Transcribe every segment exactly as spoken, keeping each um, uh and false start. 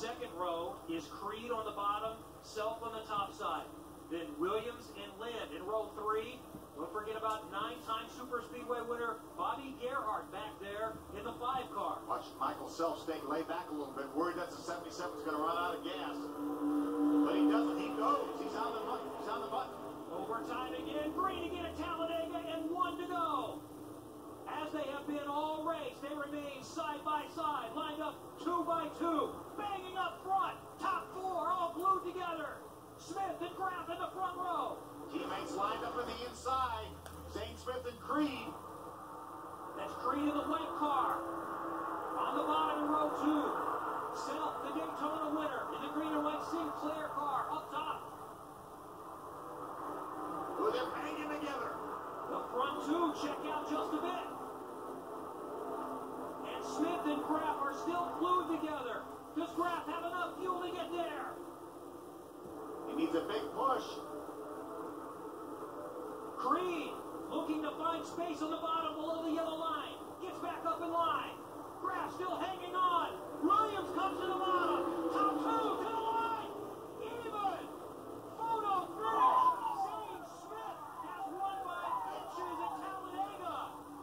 second row is Creed on the bottom, Self on the top side. Then Williams and Lind in row three. Don't forget about nine-time Super Speedway winner Bobby Gerhart back there in the five car. Watch Michael Self stay lay back a little bit, worried that the seventy-seven is going to run out of gas. But he doesn't. He goes. He's on the button. He's on the button. Overtime again. Green again at Talladega, and one to go. As they have been all race, they remain side by side, lined up two by two, banging up front. Top four all glued together. Smith and Graf in the front row. Teammates lined up on the inside. Zane Smith and Creed. That's Creed in the white car. On the bottom in row two. Self, the Daytona winner, in the green and white Sinclair car up top. Oh, they're hanging together. The front two check out just a bit. And Smith and Graf are still glued together. Does Graf have enough fuel to get there? He needs a big push. Creed looking to find space on the bottom below the yellow line. Gets back up in line. Graf still hanging on. Williams comes to the bottom. Top two to the line. Even. Photo finish. Zane Smith has won by inches at Talladega.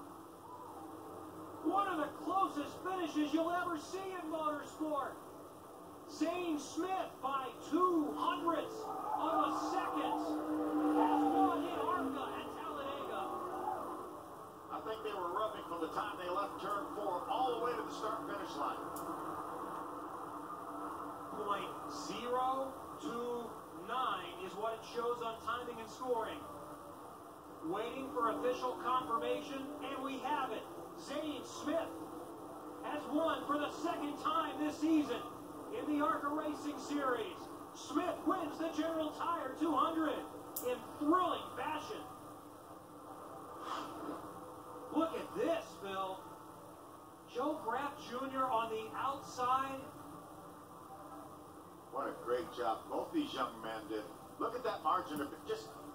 One of the closest finishes you'll ever see in motorsport. Zane Smith by two hundredths of a second has won in ARCA at Talladega. I think they were rubbing from the time they left turn four all the way to the start finish line. Point zero two nine is what it shows on timing and scoring. Waiting for official confirmation, and we have it. Zane Smith has won for the second time this season in the ARCA Racing Series. Smith wins the General Tire two hundred in thrilling fashion. Look at this, Phil. Joe Graf Junior on the outside. What a great job both these young men did. Look at that margin of just